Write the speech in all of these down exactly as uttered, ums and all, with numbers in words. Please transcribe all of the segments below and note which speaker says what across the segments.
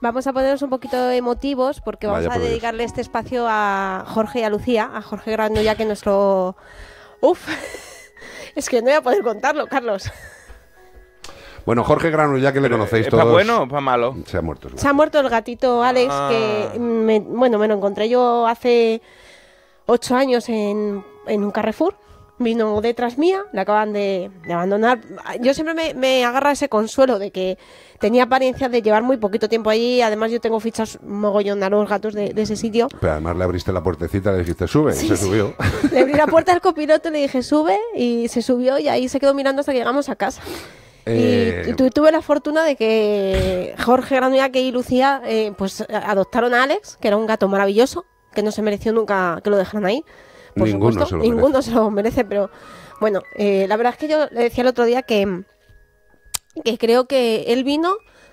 Speaker 1: vamos a ponernos un poquito emotivos porque vamos
Speaker 2: Vaya
Speaker 1: a
Speaker 2: por
Speaker 1: dedicarle este espacio a Jorge y a Lucía, a Jorge Granulla, que nuestro... Uf, es que no voy a poder contarlo, Carlos.
Speaker 2: Bueno, Jorge Granulla, que le conocéis
Speaker 3: ¿Es
Speaker 2: todos.
Speaker 3: para bueno o para malo?
Speaker 2: Se ha muerto.
Speaker 1: Se ha muerto el gatito Alex,
Speaker 3: Ah.
Speaker 1: que me, bueno, me lo encontré yo hace ocho años en, en un Carrefour. Vino detrás mía, le acaban de, de abandonar. Yo siempre me, me agarro a ese consuelo de que tenía apariencia de llevar muy poquito tiempo allí. Además, yo tengo fichas mogollón a los gatos de, de ese sitio.
Speaker 2: Pero además le abriste la puertecita y le dijiste, sube,
Speaker 1: Sí,
Speaker 2: y se
Speaker 1: sí.
Speaker 2: subió.
Speaker 1: Le abrí la puerta al copiloto y le dije, sube, y se subió y ahí se quedó mirando hasta que llegamos a casa.
Speaker 2: Eh,
Speaker 1: Y, y tu- tuve la fortuna de que Jorge Granulla y Lucía eh, pues adoptaron a Alex, que era un gato maravilloso, que no se mereció nunca que lo dejaran ahí. Por
Speaker 2: Ninguno
Speaker 1: supuesto,
Speaker 2: se lo
Speaker 1: ninguno
Speaker 2: merece.
Speaker 1: se lo merece, pero bueno, eh, la verdad es que yo le decía el otro día que, que creo que él vino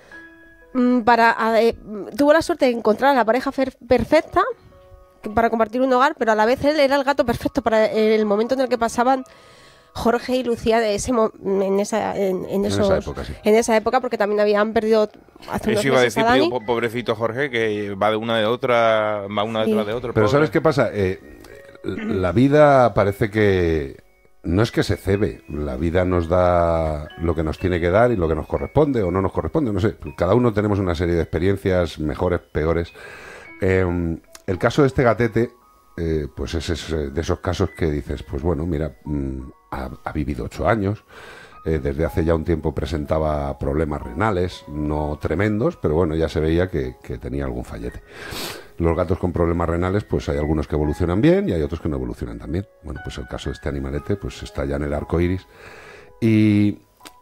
Speaker 1: mm, para... a- eh, tuvo la suerte de encontrar a la pareja fer- perfecta que- para compartir un hogar, pero a la vez él era el gato perfecto para el momento en el que pasaban Jorge y Lucía de ese mo- en esa en, en
Speaker 2: En
Speaker 1: esos-
Speaker 2: esa época, sí.
Speaker 1: en esa época, porque también habían perdido hace unos
Speaker 3: Eso iba a
Speaker 1: meses
Speaker 3: decir,
Speaker 1: a Dani.
Speaker 3: tío, po- pobrecito Jorge, que va de una de otra, va una
Speaker 1: Sí.
Speaker 3: detrás de otra.
Speaker 2: Pero
Speaker 3: pobre.
Speaker 2: ¿sabes qué pasa? Eh, la vida parece que no es que se cebe, la vida nos da lo que nos tiene que dar y lo que nos corresponde o no nos corresponde, no sé. Cada uno tenemos una serie de experiencias mejores, peores. Eh, el caso de este gatete, eh, pues es, es de esos casos que dices, pues bueno, mira, mm, ha, ha vivido ocho años. Eh, desde hace ya un tiempo presentaba problemas renales, no tremendos, pero bueno, ya se veía que, que tenía algún fallete. Los gatos con problemas renales, pues hay algunos que evolucionan bien y hay otros que no evolucionan tan bien. Bueno, pues el caso de este animalete, pues está ya en el arco iris. Y,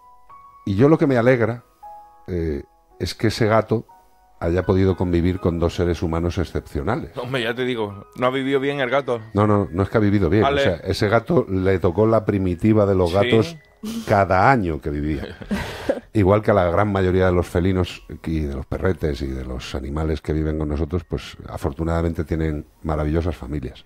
Speaker 2: y yo lo que me alegra eh, es que ese gato haya podido convivir con dos seres humanos excepcionales.
Speaker 3: Hombre, ya te digo, no ha vivido bien el gato.
Speaker 2: No, no, no es que ha vivido bien.
Speaker 3: Vale.
Speaker 2: O sea, ese gato le tocó la primitiva de los
Speaker 3: Sí.
Speaker 2: gatos cada año que vivía. Igual que a la gran mayoría de los felinos y de los perretes y de los animales que viven con nosotros, pues afortunadamente tienen maravillosas familias.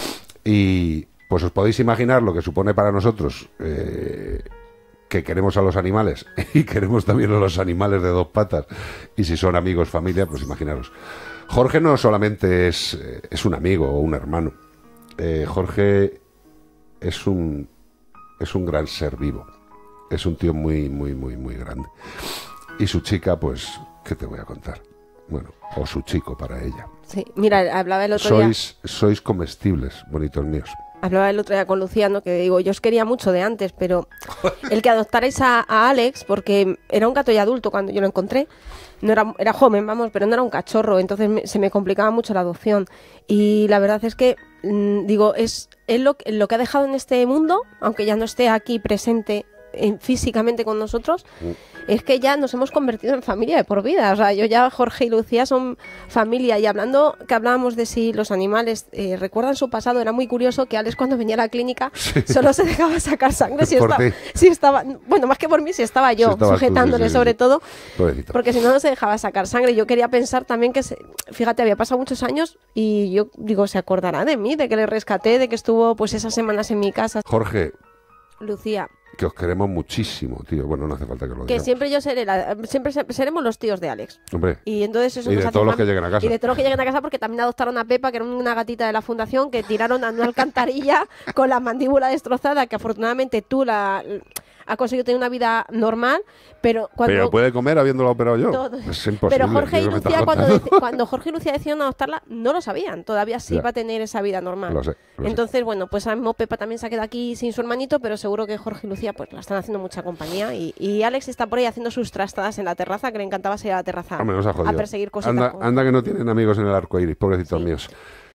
Speaker 2: Y pues os podéis imaginar lo que supone para nosotros eh, que queremos a los animales y queremos también a los animales de dos patas. Y si son amigos, familia, pues imaginaros. Jorge no solamente es, eh, es un amigo o un hermano. Eh, Jorge es un, es un gran ser vivo. Es un tío muy, muy, muy, muy grande. Y su chica, pues, ¿qué te voy a contar? Bueno, o su chico para ella.
Speaker 1: Sí, mira, hablaba el otro día.
Speaker 2: Sois, sois comestibles, bonitos míos.
Speaker 1: Hablaba el otro día con Luciano, que digo, yo os quería mucho de antes, pero el que adoptarais a, a Alex, porque era un gato ya adulto cuando yo lo encontré, no era, era joven, vamos, pero no era un cachorro, entonces me- se me complicaba mucho la adopción. Y la verdad es que, mm, digo, es, es lo, que- lo que ha dejado en este mundo, aunque ya no esté aquí presente en- físicamente con nosotros, es que ya nos hemos convertido en familia de por vida. O sea, yo ya, Jorge y Lucía son familia. Y hablando, que hablábamos de si los animales eh, recuerdan su pasado, era muy curioso que Alex, cuando venía a la clínica, solo se dejaba sacar sangre si
Speaker 2: Por
Speaker 1: estaba,
Speaker 2: ti.
Speaker 1: si estaba, bueno, más que por mí, si estaba yo
Speaker 2: Si estabas tú,
Speaker 1: sujetándole
Speaker 2: sí, sí,
Speaker 1: sobre
Speaker 2: sí.
Speaker 1: todo,
Speaker 2: Pobrecito.
Speaker 1: porque si no, no se dejaba sacar sangre. Yo quería pensar también que, se- fíjate, había pasado muchos años y yo digo, se acordará de mí, de que le rescaté, de que estuvo pues esas semanas en mi casa.
Speaker 2: Jorge,
Speaker 1: Lucía,
Speaker 2: que os queremos muchísimo, tío. Bueno, no hace falta que lo
Speaker 1: que
Speaker 2: digamos.
Speaker 1: siempre yo seré la- siempre se- seremos los tíos de Alex.
Speaker 2: Hombre,
Speaker 1: Y entonces eso
Speaker 2: Y
Speaker 1: nos
Speaker 2: de
Speaker 1: hace
Speaker 2: todos los
Speaker 1: fam-
Speaker 2: que lleguen a casa.
Speaker 1: Y de todos los que lleguen a casa, porque también adoptaron a Pepa, que era una gatita de la fundación, que tiraron a una alcantarilla con la mandíbula destrozada, que afortunadamente tú la ha conseguido tener una vida normal, pero cuando...
Speaker 2: pero puede comer habiéndolo operado yo.
Speaker 1: Todo.
Speaker 2: Es imposible.
Speaker 1: Pero Jorge y
Speaker 2: ¿qué me estás
Speaker 1: Lucía, cuando,
Speaker 2: contando?
Speaker 1: deci- cuando Jorge y Lucía decidieron adoptarla, no lo sabían. Todavía sí
Speaker 2: Ya.
Speaker 1: iba a tener esa vida normal.
Speaker 2: Lo sé, lo sé.
Speaker 1: Entonces, bueno, pues a mismo Pepa también se ha quedado aquí sin su hermanito, pero seguro que Jorge y Lucía pues la están haciendo mucha compañía. Y, y Alex está por ahí haciendo sus trastadas en la terraza, que le encantaba salir a la terraza
Speaker 2: Hombre, nos ha
Speaker 1: a
Speaker 2: jodido.
Speaker 1: perseguir cositas.
Speaker 2: Anda,
Speaker 1: con-
Speaker 2: anda que no tienen amigos en el arco iris, pobrecitos
Speaker 1: Sí.
Speaker 2: míos.